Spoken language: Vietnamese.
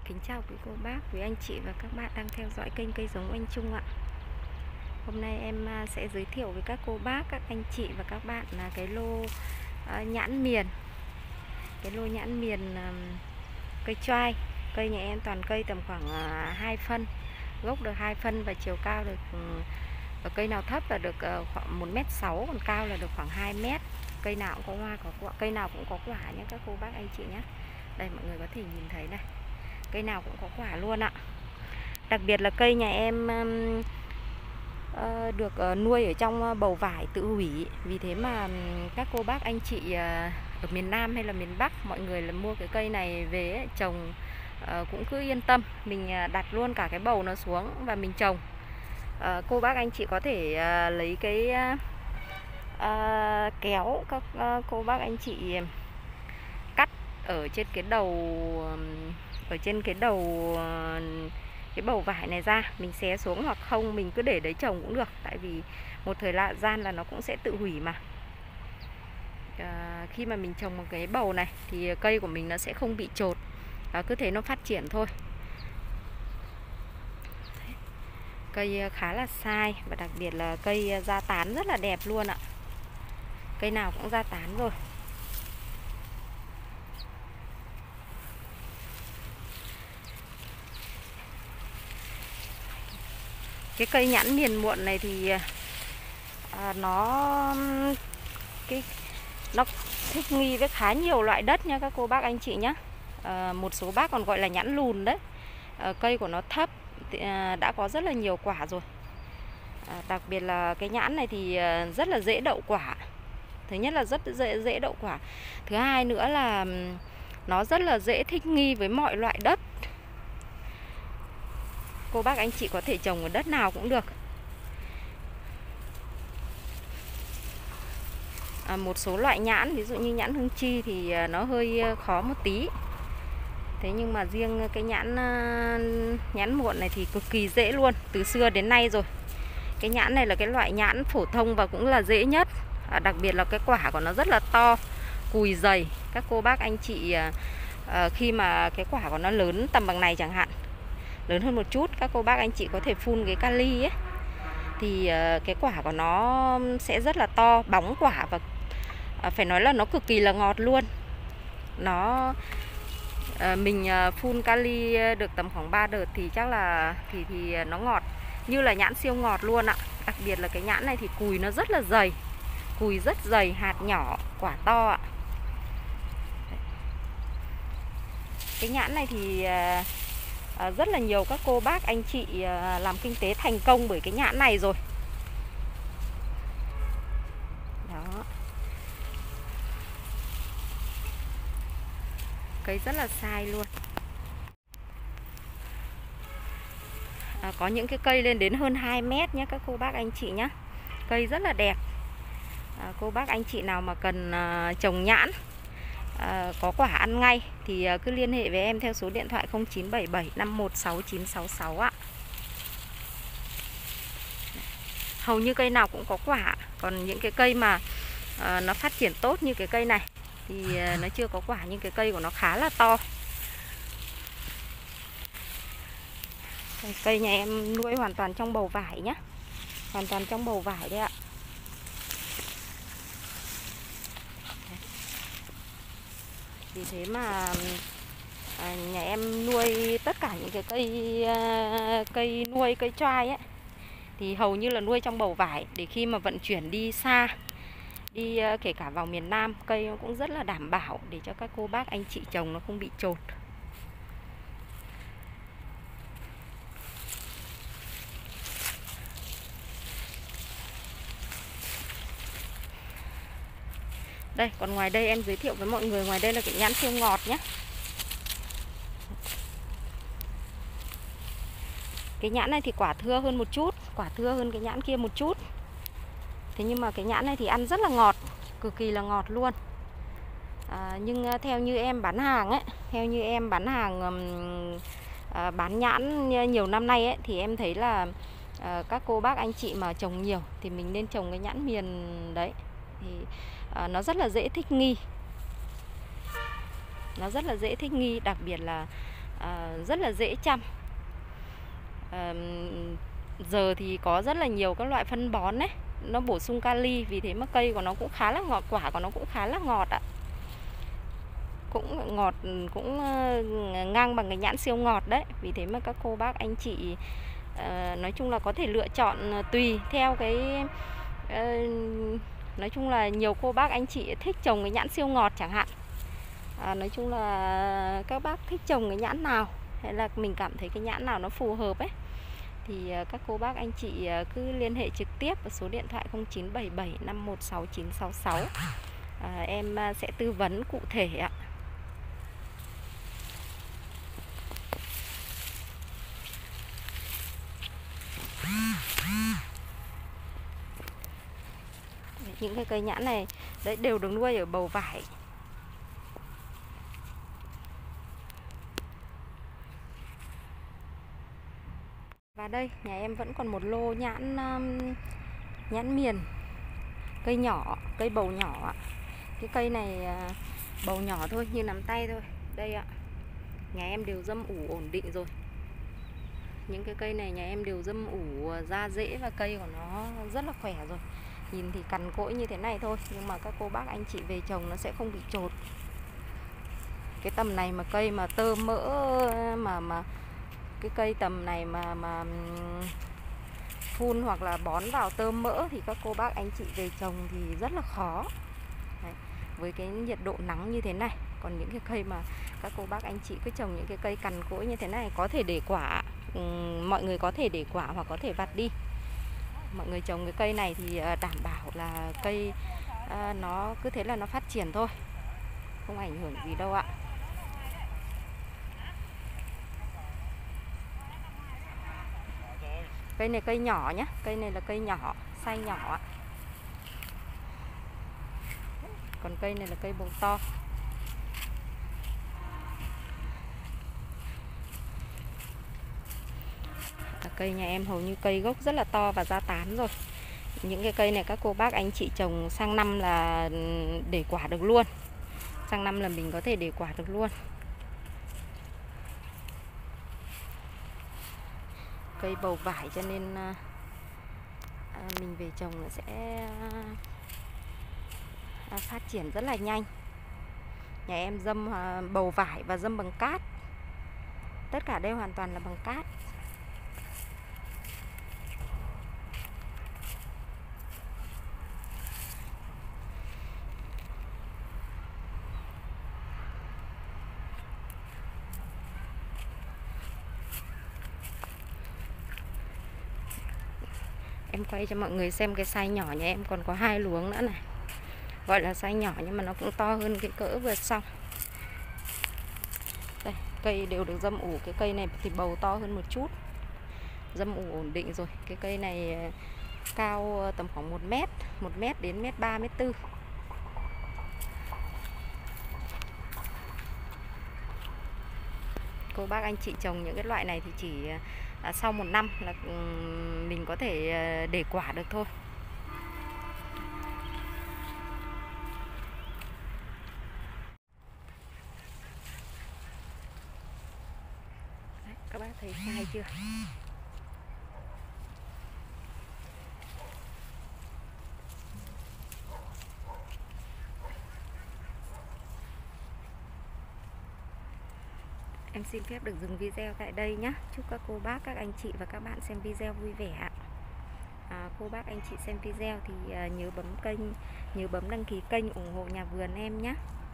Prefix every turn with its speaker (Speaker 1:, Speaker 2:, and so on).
Speaker 1: Kính chào quý cô bác, quý anh chị và các bạn đang theo dõi kênh Cây Giống Anh Trung ạ. Hôm nay em sẽ giới thiệu với các cô bác, các anh chị và các bạn là cái lô nhãn miền. Cái lô nhãn miền cây choai. Cây nhà em toàn cây tầm khoảng 2 phân. Gốc được 2 phân và chiều cao được cây nào thấp là được khoảng 1m6, còn cao là được khoảng 2m. Cây nào cũng có hoa, có quả, cây nào cũng có quả nhé các cô bác anh chị nhé. Đây mọi người có thể nhìn thấy này. Cây nào cũng có quả luôn ạ. Đặc biệt là cây nhà em được nuôi ở trong bầu vải tự hủy. Vì thế mà các cô bác anh chị ở miền Nam hay là miền Bắc, mọi người là mua cái cây này về trồng cũng cứ yên tâm. Mình đặt luôn cả cái bầu nó xuống và mình trồng. Cô bác anh chị có thể lấy cái kéo, các cô bác anh chị cắt ở trên cái đầu, cái bầu vải này ra, mình xé xuống, hoặc không mình cứ để đấy trồng cũng được. Tại vì một thời gian là nó cũng sẽ tự hủy mà. Khi mà mình trồng một cái bầu này thì cây của mình nó sẽ không bị chột, cứ thế nó phát triển thôi. Cây khá là sai, và đặc biệt là cây ra tán rất là đẹp luôn ạ. Cây nào cũng ra tán rồi. Cái cây nhãn miền muộn này thì nó thích nghi với khá nhiều loại đất nha các cô bác anh chị nhé. Một số bác còn gọi là nhãn lùn đấy. Cây của nó thấp, đã có rất là nhiều quả rồi. Đặc biệt là cái nhãn này thì rất là dễ đậu quả. Thứ nhất là rất dễ đậu quả. Thứ hai nữa là nó rất là dễ thích nghi với mọi loại đất. Cô bác anh chị có thể trồng ở đất nào cũng được. Một số loại nhãn, ví dụ như nhãn hương chi thì nó hơi khó một tí. Thế nhưng mà riêng cái nhãn muộn này thì cực kỳ dễ luôn, từ xưa đến nay rồi. Cái nhãn này là cái loại nhãn phổ thông và cũng là dễ nhất. Đặc biệt là cái quả của nó rất là to, cùi dày. Các cô bác anh chị khi mà cái quả của nó lớn tầm bằng này chẳng hạn, lớn hơn một chút, các cô bác anh chị có thể phun cái kali ấy, thì cái quả của nó sẽ rất là to, bóng quả, và phải nói là nó cực kỳ là ngọt luôn. Mình phun kali được tầm khoảng 3 đợt thì chắc là thì nó ngọt như là nhãn siêu ngọt luôn ạ. Đặc biệt là cái nhãn này thì cùi nó rất là dày, cùi rất dày, hạt nhỏ, quả to ạ. Cái nhãn này thì rất là nhiều các cô bác anh chị làm kinh tế thành công bởi cái nhãn này rồi. Đó. Cây rất là sai luôn. Có những cái cây lên đến hơn 2 mét nhé các cô bác anh chị nhé. Cây rất là đẹp. Cô bác anh chị nào mà cần trồng nhãn, có quả ăn ngay thì cứ liên hệ với em theo số điện thoại 0977 516 966 ạ. Hầu như cây nào cũng có quả. Còn những cái cây mà nó phát triển tốt như cái cây này thì nó chưa có quả, nhưng cái cây của nó khá là to. Cây nhà em nuôi hoàn toàn trong bầu vải nhé. Hoàn toàn trong bầu vải đấy ạ. Vì thế mà nhà em nuôi tất cả những cái cây nuôi cây choai ấy thì hầu như là nuôi trong bầu vải, để khi mà vận chuyển đi xa, đi kể cả vào miền Nam, cây nó cũng rất là đảm bảo để cho các cô bác anh chị trồng nó không bị chột. Đây, còn ngoài đây em giới thiệu với mọi người, ngoài đây là cái nhãn siêu ngọt nhé. Cái nhãn này thì quả thưa hơn một chút, quả thưa hơn cái nhãn kia một chút. Thế nhưng mà cái nhãn này thì ăn rất là ngọt, cực kỳ là ngọt luôn. Nhưng theo như em bán hàng ấy, bán nhãn nhiều năm nay ấy, thì em thấy là các cô bác anh chị mà trồng nhiều thì mình nên trồng cái nhãn miền đấy. Thì nó rất là dễ thích nghi. Nó rất là dễ thích nghi, đặc biệt là rất là dễ chăm. Giờ thì có rất là nhiều các loại phân bón đấy, nó bổ sung kali, vì thế mà cây của nó cũng khá là ngọt, quả của nó cũng khá là ngọt ạ. Cũng ngọt, cũng ngang bằng cái nhãn siêu ngọt đấy. Vì thế mà các cô bác anh chị nói chung là có thể lựa chọn tùy theo cái nói chung là nhiều cô bác anh chị thích trồng cái nhãn siêu ngọt chẳng hạn. Nói chung là các bác thích trồng cái nhãn nào, hay là mình cảm thấy cái nhãn nào nó phù hợp ấy, thì các cô bác anh chị cứ liên hệ trực tiếp vào số điện thoại 0977 516 966. Em sẽ tư vấn cụ thể ạ. Những cái cây nhãn này đấy đều được nuôi ở bầu vải. Và đây nhà em vẫn còn một lô nhãn miền, cây nhỏ, cây bầu nhỏ ạ. Cái cây này bầu nhỏ thôi, như nắm tay thôi. Đây ạ, nhà em đều dâm ủ ổn định rồi. Những cái cây này nhà em đều dâm ủ ra rễ và cây của nó rất là khỏe rồi. Nhìn thì cằn cỗi như thế này thôi, nhưng mà các cô bác anh chị về trồng nó sẽ không bị chột. Cái tầm này mà cây mà tơ mỡ, mà cái cây tầm này mà phun hoặc là bón vào tơm mỡ thì các cô bác anh chị về trồng thì rất là khó. Đấy, với cái nhiệt độ nắng như thế này. Còn những cái cây mà các cô bác anh chị cứ trồng những cái cây cằn cỗi như thế này có thể để quả, mọi người có thể để quả hoặc có thể vặt đi. Mọi người trồng cái cây này thì đảm bảo là cây nó cứ thế là nó phát triển thôi, không ảnh hưởng gì đâu ạ. Cây này cây nhỏ nhé, cây này là cây nhỏ, size nhỏ ạ. Còn cây này là cây bầu to. Cây nhà em hầu như cây gốc rất là to và ra tán rồi. Những cái cây này các cô bác anh chị trồng sang năm là để quả được luôn. Sang năm là mình có thể để quả được luôn. Cây bầu vải cho nên mình về trồng nó sẽ phát triển rất là nhanh. Nhà em dâm bầu vải và dâm bằng cát. Tất cả đây hoàn toàn là bằng cát. Em quay cho mọi người xem cái size nhỏ nhà em còn có 2 luống nữa này. Gọi là size nhỏ nhưng mà nó cũng to hơn cái cỡ vừa xong. Đây, cây đều được dâm ủ. Cái cây này thì bầu to hơn một chút, dâm ủ ổn định rồi. Cái cây này cao tầm khoảng 1 mét đến 1m3, 1m4. Cô bác anh chị trồng những cái loại này thì chỉ sau 1 năm là mình có thể để quả được thôi. Đấy, các bác thấy sai chưa? Em xin phép được dừng video tại đây nhé. Chúc các cô bác, các anh chị và các bạn xem video vui vẻ ạ. Cô bác anh chị xem video thì nhớ bấm kênh, nhớ bấm đăng ký kênh ủng hộ nhà vườn em nhé.